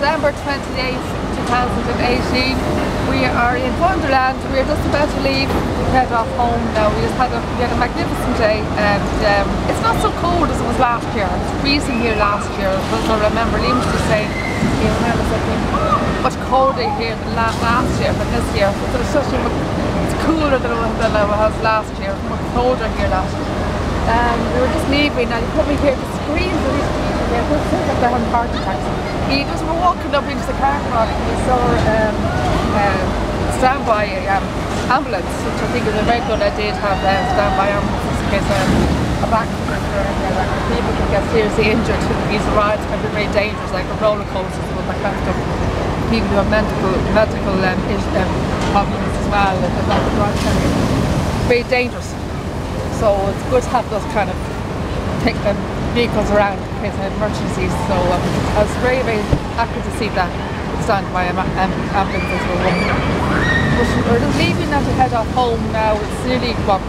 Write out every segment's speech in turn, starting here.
December 28th, 2018. We are in Wonderland. We're just about to leave, head off home now. We had a magnificent day, and it's not so cold as it was last year. It was freezing here last year. I remember Liam used to say, he remembers it being much colder here than last year, but this year it's cooler than it was last year. It's much colder here last year. We were just leaving, and he put me here to scream for these people here who think that they're having heart attacks. He just were walking up into the car park and he saw standby ambulance, which I think is a very good idea to have standby ambulance in case of accident or anything like that. People can get seriously injured. These rides can be very dangerous, like a roller coaster and all that kind of stuff. People who have medical problems as well, and that ride can be very dangerous. So it's good to have those kind of take them vehicles around in case of emergencies. So I was very, very happy to see that standby ambulances were running. We're just leaving now to head off home now. It's nearly about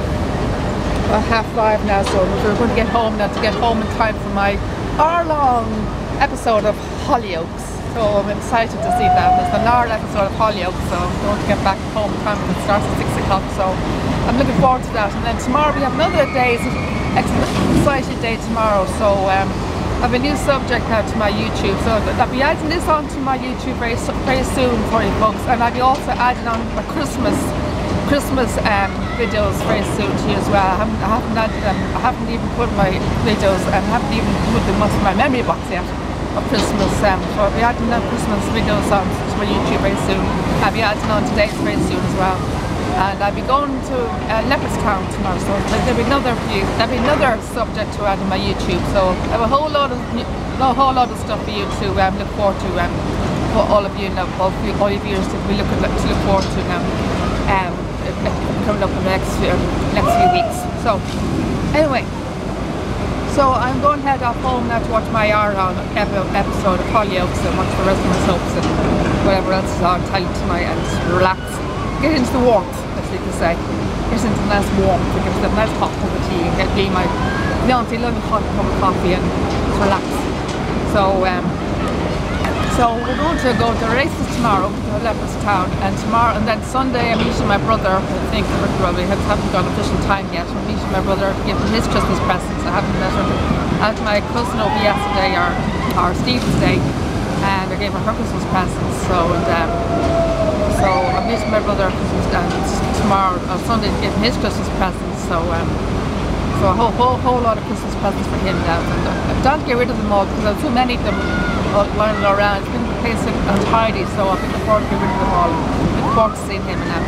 5:30 now, so we're going to get home now to get home in time for my hour-long episode of Hollyoaks. So I'm excited to see that. There's an hour episode of Hollyoaks, so I'm going to get back home in time when it starts at 6 o'clock. So I'm looking forward to that. And then tomorrow we have another day's exciting day tomorrow. So I have a new subject now to my YouTube. So I'll be adding this onto my YouTube very soon for you folks. And I'll be also adding on my Christmas videos very soon to you as well. I haven't even put my videos, and I haven't even put them onto my memory box yet of Christmas. So I'll be adding Christmas videos on to my YouTube very soon. I'll be adding on today's very soon as well. And I'll be going to Leopardstown tomorrow, so there'll be another subject to add on my YouTube. So I have a whole lot of stuff for you to look forward to, for all of you, all your viewers to look forward to now, coming up in the next few weeks. So anyway, so I'm going to head off home now to watch my hour-long episode of Hollyoaks and watch the rest of my soaps and whatever else is on telly tonight, and just relax. Get into the warmth, as you can say. Get into the nice warmth, get a nice hot cup of tea, and get me my lovely hot cup of coffee and just relax. So we're going to go to races tomorrow to Leopardstown, and then Sunday I'm meeting my brother. I think we probably haven't got official time yet. I'm meeting my brother, giving his Christmas presents. I haven't met her. I had my cousin over yesterday, or Stephen's Day, and I gave her Christmas presents. So I'm meeting my brother tomorrow on Sunday to give him his Christmas presents. So a whole lot of Christmas presents for him now. And I'm trying to get rid of them all because there's so many of them lying around. It's been the place untidy, so I think I'm forward to get rid of them all. Looking forward to seeing him now.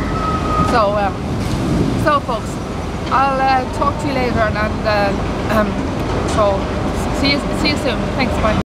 So folks, I'll talk to you later, and so see you soon. Thanks, bye.